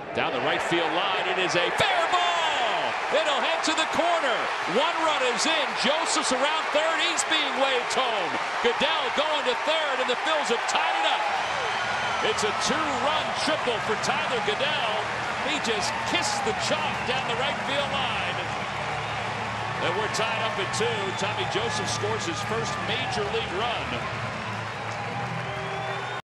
Down the right field line, it is a fair ball. It'll head to the corner. One run is in. Joseph's around third. He's being waved home. Goeddel going to third, and the Phillies have tied it up. It's a two-run triple for Tyler Goeddel. He just kissed the chalk down the right field line. And we're tied up at 2. Tommy Joseph scores his first major league run.